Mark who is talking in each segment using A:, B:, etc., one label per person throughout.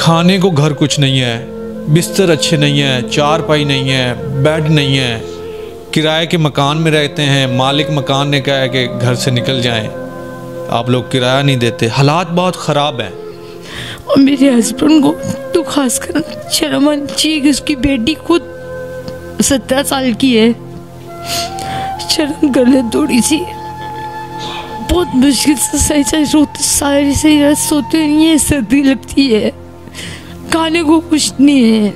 A: खाने को घर कुछ नहीं है, बिस्तर अच्छे नहीं है, चारपाई नहीं है, बेड नहीं है, किराए के मकान में रहते हैं। मालिक मकान ने कहा है कि घर से निकल जाएं, आप लोग किराया नहीं देते। हालात बहुत ख़राब हैं।
B: और मेरे हस्बैंड को तो खासकर शर्म आनी चाहिए कि उसकी बेटी खुद 17 साल की है। शर्म कर ले थोड़ी सी। बहुत मुश्किल से सही रोते, सारी सही रात सोते नहीं है, सर्दी लगती है, खाने को कुछ नहीं है।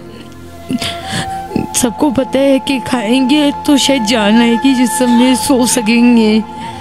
B: सबको पता है कि खाएंगे तो शायद जान आएगी जिस समय सो सकेंगे।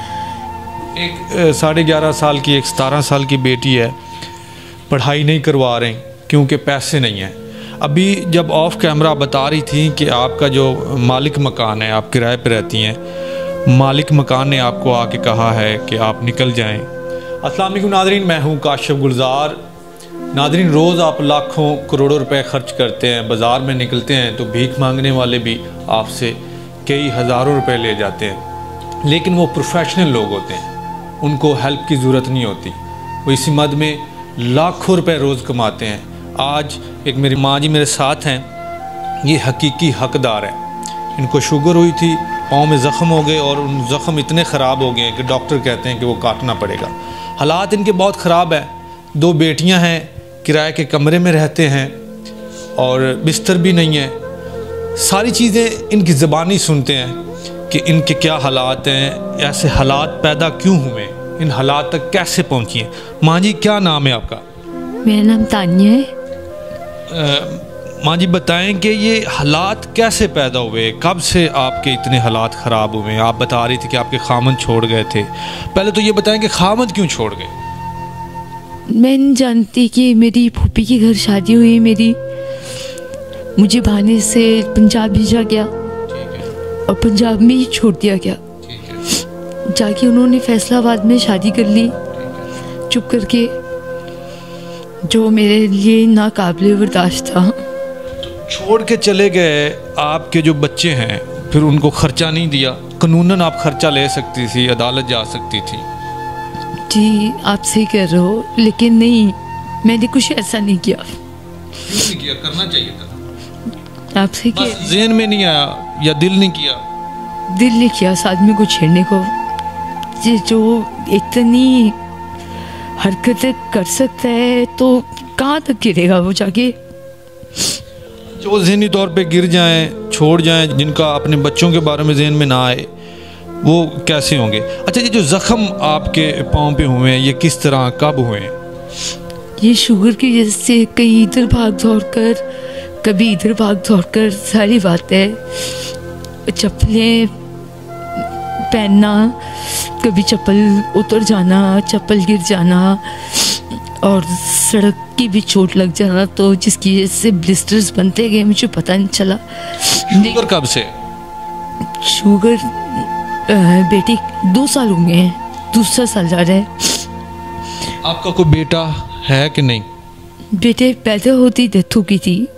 A: एक 11.5 साल की, एक 17 साल की बेटी है, पढ़ाई नहीं करवा रहे क्योंकि पैसे नहीं हैं। अभी जब ऑफ कैमरा बता रही थी कि आपका जो मालिक मकान है, आप किराए पे रहती हैं, मालिक मकान ने आपको आके कहा है कि आप निकल जाएं। अस्सलाम वालेकुम नादरीन, मैं हूं काशिफ गुलजार। नादरीन, रोज़ आप लाखों करोड़ों रुपए खर्च करते हैं, बाज़ार में निकलते हैं तो भीख मांगने वाले भी आपसे कई हज़ारों रुपए ले जाते हैं, लेकिन वो प्रोफेशनल लोग होते हैं, उनको हेल्प की ज़रूरत नहीं होती। वो इसी मद में लाखों रुपए रोज़ कमाते हैं। आज एक मेरी माँ जी मेरे साथ हैं, ये हकीकी हकदार है। इनको शुगर हुई थी, पाँव में ज़ख़म हो गए और उन ज़ख़म इतने ख़राब हो गए हैं कि डॉक्टर कहते हैं कि वो काटना पड़ेगा। हालात इनके बहुत ख़राब है। 2 बेटियां हैं, किराए के कमरे में रहते हैं और बिस्तर भी नहीं है। सारी चीज़ें इनकी ज़बानी सुनते हैं कि इनके क्या हालात हैं, ऐसे हालात पैदा क्यों हुए, इन हालात तक कैसे पहुँची हैं। माँ जी, क्या नाम है आपका?
B: मेरा नाम तानिया है।
A: माँ जी बताएं कि ये हालात कैसे पैदा हुए, कब से आपके इतने हालात ख़राब हुए? आप बता रही थी कि आपके खामद छोड़ गए थे। पहले तो ये बताएं कि खामद क्यों छोड़ गए?
B: मैं नहीं जानती कि मेरी फूफी के घर शादी हुई मेरी, मुझे बहाने से पंजाब भेजा गया और पंजाब में ही छोड़ दिया गया। जाके उन्होंने फैसलाबाद में शादी कर ली चुप करके, जो मेरे लिए नाकाबिले बर्दाश्त था।
A: छोड़ के चले गए। आपके जो बच्चे हैं, फिर उनको खर्चा नहीं दिया? कानूनन आप खर्चा ले सकती थी, अदालत जा सकती थी।
B: जी आप सही कह रहे हो, लेकिन नहीं, मैंने कुछ ऐसा नहीं किया।
A: क्यों नहीं किया? करना चाहिए था।
B: आप सही कह,
A: ज़हन में नहीं आया या दिल नहीं किया?
B: दिल नहीं किया इस आदमी को छेड़ने को। ये जो इतनी हरकतें कर सकता है तो कहाँ तक गिरेगा वो जाके।
A: जो ज़हनी तौर पे गिर जाएं, छोड़ जाएं, जिनका अपने बच्चों के बारे में जहन में ना आए, वो कैसे होंगे? अच्छा, ये जो ज़ख़म आपके पाँव पे हुए हैं, ये किस तरह, कब हुए हैं?
B: ये शुगर की वजह से कहीं इधर भाग दौड़ कर, कभी इधर भाग दौड़ कर, सारी बातें, चप्पलें पहनना, कभी चप्पल उतर जाना, चप्पल गिर जाना और सड़क की भी चोट लग जाना, तो जिसकी वजह से ब्लिस्टर्स बनते गए, मुझे पता नहीं चला।
A: शुगर कब से?
B: शुगर बेटी 2 साल हो गए हैं, दूसरा साल जा रहा है।
A: आपका कोई बेटा है कि नहीं?
B: बेटे पैदा होती डेथ हो गई थी।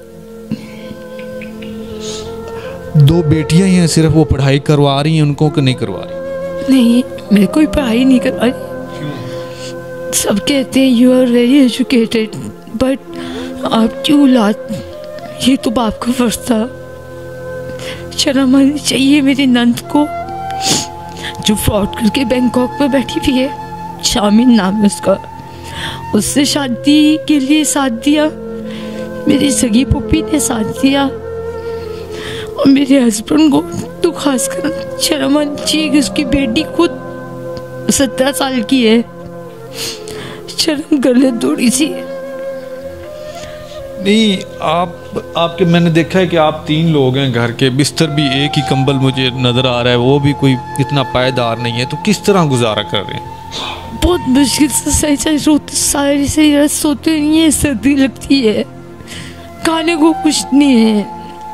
A: 2 बेटियां ही हैं सिर्फ, वो पढ़ाई करवा रही हैं उनको कि नहीं करवा रही?
B: नहीं, मैं कोई पढ़ाई नहीं करवा रही। सब कहते हैं you are very educated, but आपकी औलाद, ये तो बाप का फर्ज था। शर्म आनी चाहिए मेरी नंद को, जो फ्रॉड करके बैंकॉक में बैठी हुई है, शामिन नाम है उसका। उससे शादी के लिए साथ दिया, मेरी सगी पुप्पी ने साथ दिया। और मेरे हस्बैंड को तो खासकर शर्म आनी चाहिए कि उसकी बेटी खुद 17 साल की है। शर्म कर ले थोड़ी सी।
A: नहीं, आपके मैंने देखा है कि आप 3 लोग हैं घर के, बिस्तर भी एक ही कंबल मुझे नज़र आ रहा है, वो भी कोई इतना पायदार नहीं है, तो किस तरह गुजारा कर रहे हैं?
B: बहुत मुश्किल से सही रोते, सारी सही रात सोते नहीं है, सर्दी लगती है, खाने को कुछ नहीं है।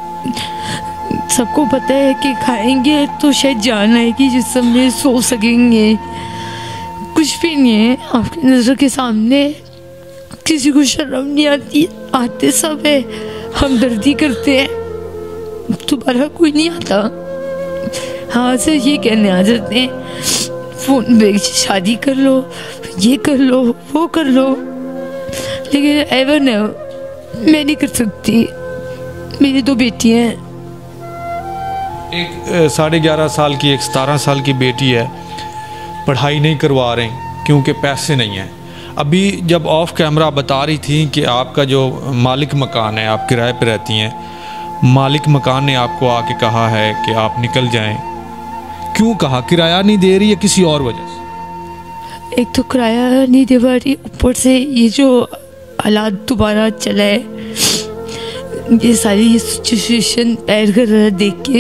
B: सबको पता है कि खाएंगे तो शायद जान आएगी जिस समय सो सकेंगे। कुछ भी नहीं है आपकी नज़र के सामने। किसी को शर्म नहीं आती, आते सब है, हमदर्दी करते हैं, दोबारा कोई नहीं आता। हाँ से ये कहने आ जाते हैं फ़ोन पे शादी कर लो, ये कर लो, वो कर लो, लेकिन एवर नेवर मैं नहीं कर सकती, मेरी 2 बेटियां हैं।
A: एक 11.5 साल की, एक 17 साल की बेटी है, पढ़ाई नहीं करवा रहे क्योंकि पैसे नहीं हैं। अभी जब ऑफ कैमरा बता रही थी कि आपका जो मालिक मकान है, आप किराए पे रहती हैं, मालिक मकान ने आपको आके कहा है कि आप निकल जाएं। क्यों कहा? किराया नहीं दे रही है किसी और वजह से?
B: एक तो किराया नहीं दे पा रही, ऊपर से ये जो हालात दोबारा चला है, ये सारी सिचुएशन पैर कर रहा है देख के,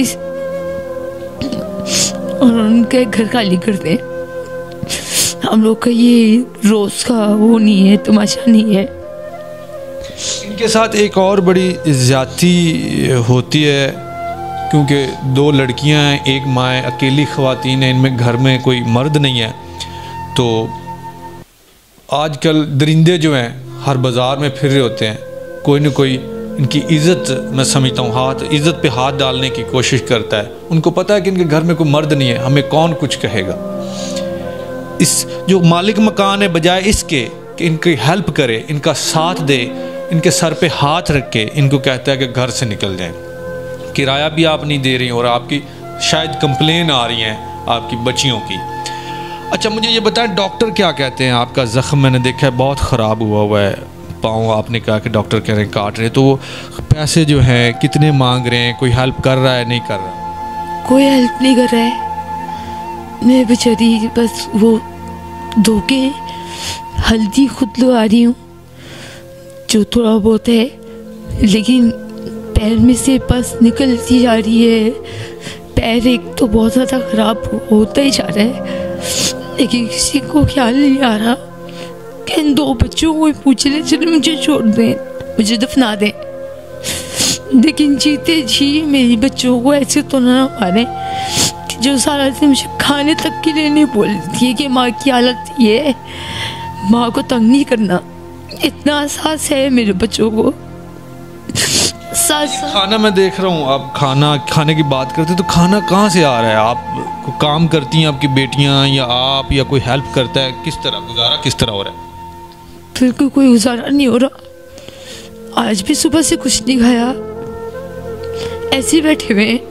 B: और उनके घर खाली कर दें। हम लोग का ये रोज का वो नहीं है, तमाशा नहीं है।
A: इनके साथ एक और बड़ी ज़्यादती होती है, क्योंकि 2 लड़कियां हैं, एक माँ है, अकेली ख़वातीन है, इनमें घर में कोई मर्द नहीं है। तो आजकल दरिंदे जो हैं हर बाज़ार में फिर रहे होते हैं, कोई ना कोई इनकी इज़्ज़त, मैं समझता हूँ इज़्ज़त पे हाथ डालने की कोशिश करता है। उनको पता है कि इनके घर में कोई मर्द नहीं है, हमें कौन कुछ कहेगा। इस जो मालिक मकान है, बजाय इसके कि इनकी हेल्प करे, इनका साथ दे, इनके सर पे हाथ रख के इनको कहता है कि घर से निकल जाएं। किराया भी आप नहीं दे रही और आपकी शायद कंप्लेन आ रही हैं आपकी बच्चियों की। अच्छा, मुझे ये बताएं, डॉक्टर क्या कहते हैं? आपका ज़ख्म मैंने देखा है बहुत ख़राब हुआ है, पाँव आपने कहा कि डॉक्टर कह रहे हैं काट रहे, तो वो पैसे जो हैं कितने मांग रहे हैं? कोई हेल्प कर रहा है, नहीं कर रहा?
B: कोई हेल्प नहीं कर रहा है। मैं बेचारी बस वो धोके हल्दी खुद लगा रही हूँ जो थोड़ा बहुत है, लेकिन पैर में से बस निकलती जा रही है। पैर एक तो बहुत ज़्यादा ख़राब होता ही जा रहा है, लेकिन किसी को ख्याल नहीं आ रहा कि इन 2 बच्चों को पूछ ले, चलो मुझे छोड़ दें, मुझे दफना दें, लेकिन जीते जी मेरी बच्चों को ऐसे तो ना मारे जो सारा दिन मुझे खाने तक के लिए नहीं बोलती है कि माँ की हालत ये है। माँ को तंग नहीं करना, इतना एहसास है मेरे बच्चों को।
A: खाना मैं देख रहा हूँ, आप खाने की बात करते तो खाना कहाँ से आ रहा है? आप काम करती हैं आपकी बेटियाँ, या आप, या कोई हेल्प करता है? किस तरह गुजारा किस तरह हो रहा है?
B: बिल्कुल कोई गुजारा नहीं हो रहा। आज भी सुबह से कुछ नहीं खाया, ऐसे ही बैठे हुए हैं,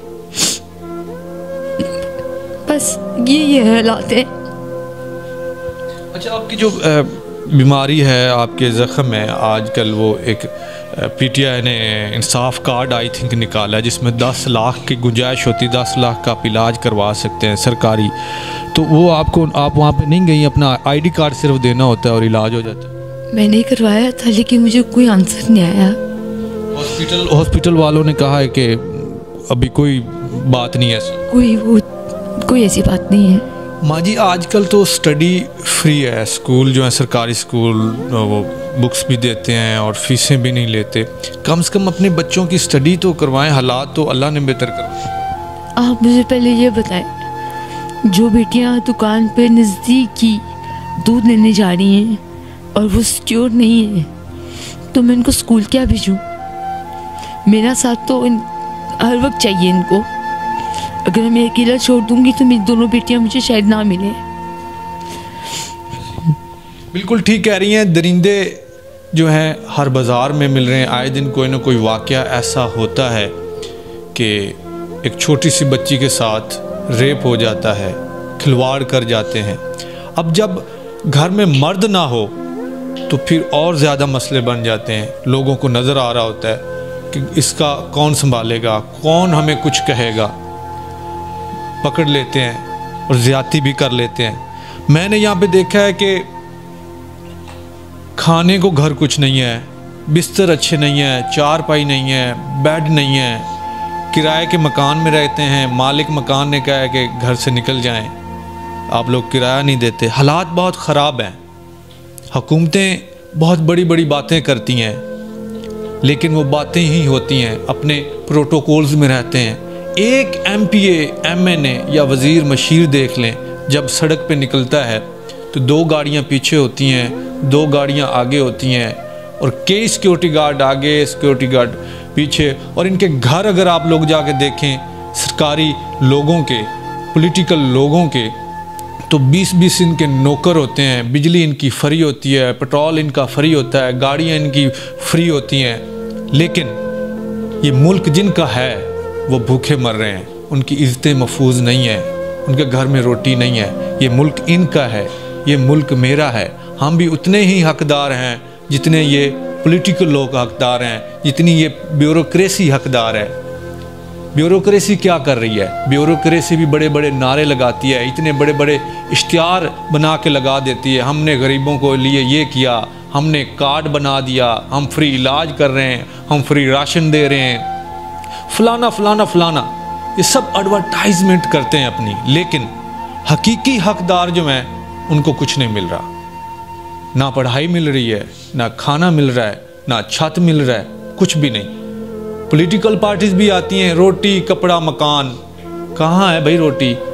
B: बस ये हालात है।
A: अच्छा, आपकी जो बीमारी है, आपके ज़ख्म है, आजकल वो एक पीटीआई ने इंसाफ कार्ड आई थिंक निकाला है जिसमें 10 लाख की गुंजाइश होती, 10 लाख का आप इलाज करवा सकते हैं सरकारी। तो वो आप वहाँ पे नहीं गई? अपना आईडी कार्ड सिर्फ देना होता है और इलाज हो जाता है।
B: मैंने करवाया था, लेकिन मुझे कोई आंसर नहीं आया।
A: हॉस्पिटल वालों ने कहा है कि अभी कोई बात नहीं है ऐसी,
B: कोई ऐसी बात नहीं है।
A: माँ जी, आजकल तो स्टडी फ्री है, स्कूल जो है सरकारी स्कूल, वो बुक्स भी देते हैं और फीसें भी नहीं लेते। कम से कम अपने बच्चों की स्टडी तो करवाएं, हालात तो अल्लाह ने बेहतर कर।
B: आप मुझे पहले ये बताएं, जो बेटियां दुकान पे नज़दीकी दूध लेने जा रही हैं और वो सिक्योर नहीं है, तो मैं इनको स्कूल क्या भेजूं? मेरा साथ तो हर वक्त चाहिए इनको। अगर मैं अकेला छोड़ दूंगी तो मेरी दोनों बेटियां मुझे शायद ना मिले।
A: बिल्कुल ठीक कह रही हैं। दरिंदे जो हैं हर बाज़ार में मिल रहे हैं, आए दिन कोई ना कोई वाक़या ऐसा होता है कि एक छोटी सी बच्ची के साथ रेप हो जाता है, खिलवाड़ कर जाते हैं। अब जब घर में मर्द ना हो तो फिर और ज़्यादा मसले बन जाते हैं। लोगों को नज़र आ रहा होता है कि इसका कौन संभालेगा, कौन हमें कुछ कहेगा, पकड़ लेते हैं और ज़्यादती भी कर लेते हैं। मैंने यहाँ पे देखा है कि खाने को घर कुछ नहीं है, बिस्तर अच्छे नहीं है, चारपाई नहीं है, बेड नहीं है, किराए के मकान में रहते हैं, मालिक मकान ने कहा है कि घर से निकल जाएं, आप लोग किराया नहीं देते। हालात बहुत ख़राब हैं। हुकूमतें बहुत बड़ी बड़ी बातें करती हैं, लेकिन वो बातें ही होती हैं, अपने प्रोटोकॉल्स में रहते हैं। एक MPA, MNA या वज़ीर मशीर देख लें, जब सड़क पे निकलता है तो 2 गाड़ियाँ पीछे होती हैं, 2 गाड़ियाँ आगे होती हैं, और कई सिक्योरिटी गार्ड आगे, सिक्योरिटी गार्ड पीछे। और इनके घर अगर आप लोग जाके देखें, सरकारी लोगों के, पॉलिटिकल लोगों के, तो 20-20 इनके नौकर होते हैं, बिजली इनकी फ्री होती है, पेट्रोल इनका फ्री होता है, गाड़ियाँ इनकी फ्री होती हैं। लेकिन ये मुल्क जिनका है वो भूखे मर रहे हैं, उनकी इज़्ज़तें महफूज नहीं है, उनके घर में रोटी नहीं है। ये मुल्क इनका है, ये मुल्क मेरा है। हम भी उतने ही हकदार हैं जितने ये पॉलिटिकल लोग हकदार हैं, जितनी ये ब्यूरोक्रेसी हकदार है। ब्यूरोक्रेसी क्या कर रही है? ब्यूरोक्रेसी भी बड़े बड़े नारे लगाती है, इतने बड़े बड़े इश्तिहार बना के लगा देती है, हमने गरीबों को लिए ये किया, हमने कार्ड बना दिया, हम फ्री इलाज कर रहे हैं, हम फ्री राशन दे रहे हैं, फलाना फलाना फलाना। ये सब एडवर्टाइजमेंट करते हैं अपनी, लेकिन हकीकी हकदार जो हैं उनको कुछ नहीं मिल रहा। ना पढ़ाई मिल रही है, ना खाना मिल रहा है, ना छत मिल रहा है, कुछ भी नहीं। पॉलिटिकल पार्टीज भी आती हैं, रोटी कपड़ा मकान, कहाँ है भाई रोटी?